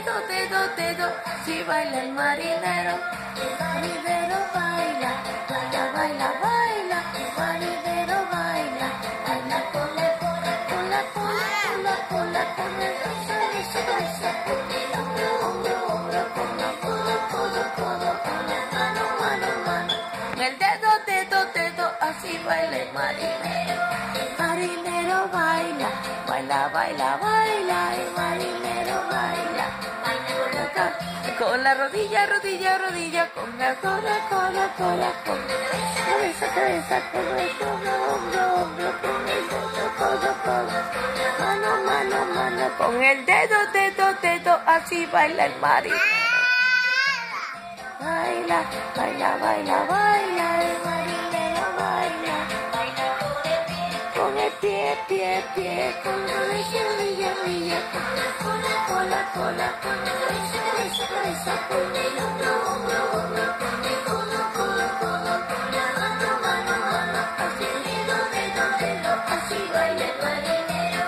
dedo, dedo, dedo, así baila el marinero. El marinero baila, baila, baila, baila. El marinero baila, baila con la cola, con la cola, con la cola, con el esa, con el hombro, hombro, hombro, con la codo, codo, codo, con la mano, mano, mano. El dedo, dedo, dedo, así baila el marinero. El marinero baila, baila, baila, baila. El marinero baila, baila con la rodilla, rodilla, rodilla, con la cola, cola, cola, con cabeza, cabeza, con el hombro, hombro, hombro, con el dedo, codo, codo, mano, mano, mano, con el dedo, dedo, dedo, así baila el marinero. Baila, baila, baila, baila, el marinero baila, baila con el pie, pie, pie, con la rodilla, rodilla, rodilla, con la cola, cola, con la cabeza, cabeza, cabeza, con el hombro, hombro, hombro, con el codo, codo, codo, con la mano, mano, mano, así dedo, dedo, dedo, así baila el marinero.